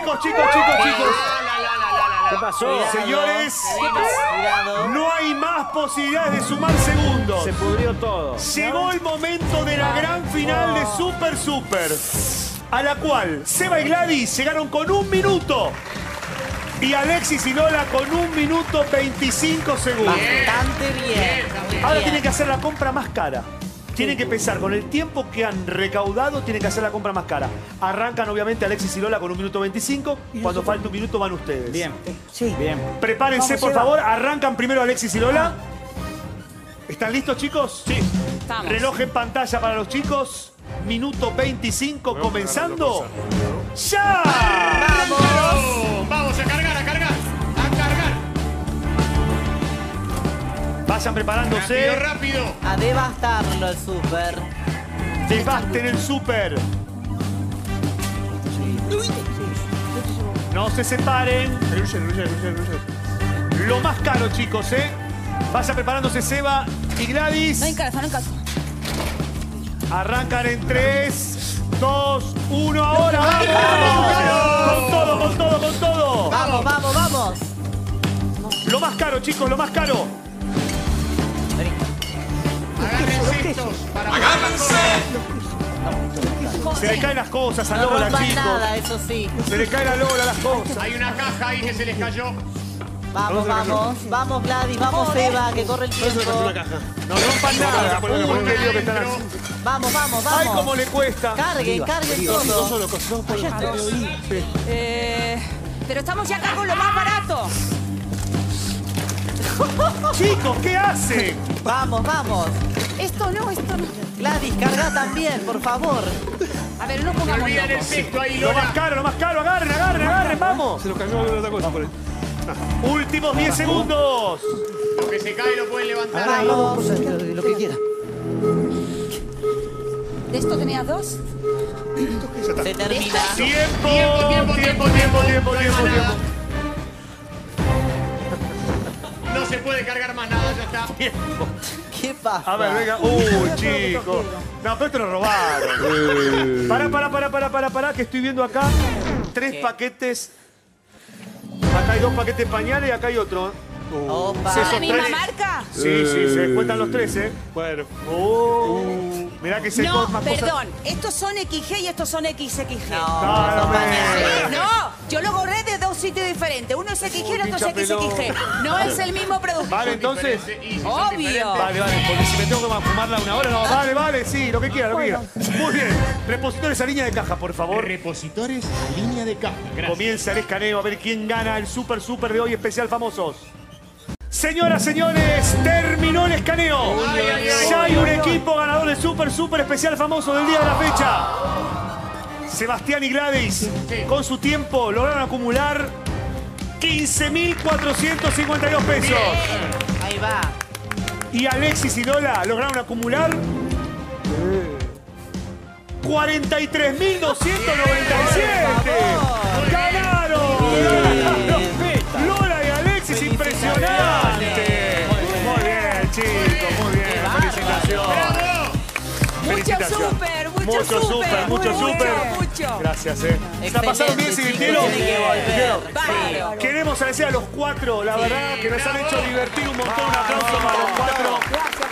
chicos. ¿Qué pasó? Señores, no hay más posibilidades de sumar segundos. Se pudrió todo. Llegó el momento de la gran final de Super, a la cual Seba y Gladys llegaron con 1 minuto. Y Alexis y Lola con 1 minuto 25 segundos. Bastante bien. Ahora tienen que hacer la compra más cara. Tienen que pensar con el tiempo que han recaudado, tienen que hacer la compra más cara. Arrancan obviamente Alexis y Lola con 1 minuto 25. Cuando falte 1 minuto van ustedes. Bien. Sí. Bien. Prepárense, Vamos, por Seba. favor. Arrancan primero Alexis y Lola. ¿Están listos, chicos? Sí. Estamos. Reloj en pantalla para los chicos. Minuto 25 comenzando. ¡Ya! Vamos a cargar, a cargar. Vayan preparándose. Rápido. A devastarlo el Super. Devasten el Super. No se separen. Lo más caro, chicos, ¿eh? Vayan preparándose Seba y Gladys. No hay calza, no hay calza. Arrancan en 3, 2, 1, ahora. ¡Vamos! Con todo. Vamos. Lo más caro, chicos, lo más caro. Agárrense estos. Se le caen las cosas a No Lola, rompan chicos. nada, eso sí. Se le caen a Lola las cosas. Hay una caja ahí que se les cayó. Vamos, Gladys, vamos, Eva, que corre el tiempo. No rompan nada. Uy, qué lío que están haciendo. Vamos. Ay, cómo le cuesta. Carguen todo. Pero estamos ya acá con lo más barato. Chicos, ¿qué hacen? Vamos. Esto no. Gladys, carga también, por favor. A ver, no No pongamos olviden el locos. sexto ahí, Lo más Lola. caro. Agarren, vamos. Se lo cayó otra cosa por ahí. Últimos 10 segundos. Lo que se cae lo pueden levantar. Vamos. Lo que quiera. ¿De esto tenías 2? Se termina. Tiempo. No se puede cargar más nada, ya está. ¿Qué pasa? A ver, venga. Uy, chicos. No, pero esto lo robaron. Pará, que estoy viendo acá 3 paquetes. Acá hay 2 paquetes de pañales y acá hay otro. Opa. Sí, ¿La son misma 3. marca? Sí, se descuentan los 3, ¿eh? Bueno. Mirá que se No, más cosas. perdón. Estos son XG y estos son XXG. No, son pañales. No, yo lo borré de 2 sitios diferentes. Uno es XG y el otro es XXG. No es el mismo producto. Vale, entonces. Obvio. Vale, porque si me tengo que fumarla una hora, no. Vale, sí, lo que quiera. Muy bien. Repositores a línea de caja, por favor. Repositores a línea de caja. Gracias. Comienza el escaneo a ver quién gana el Super de hoy, especial famosos. Señoras, señores, terminó el escaneo. Ya hay un equipo ganador del Super especial famoso del día de la fecha. Sebastián y Gladys, con su tiempo, lograron acumular 15.452 pesos. Ahí va. Y Alexis y Lola lograron acumular 43.297. ¡Ganaron! Lola y Alexis, impresionante. Muy bien, chicos, muy bien. Felicitaciones. Mucho super. Gracias, ¿La pasaron bien, se divirtieron? Bárbaro. Queremos agradecer a los 4, la verdad, que nos han hecho divertir un montón. Un aplauso para los 4.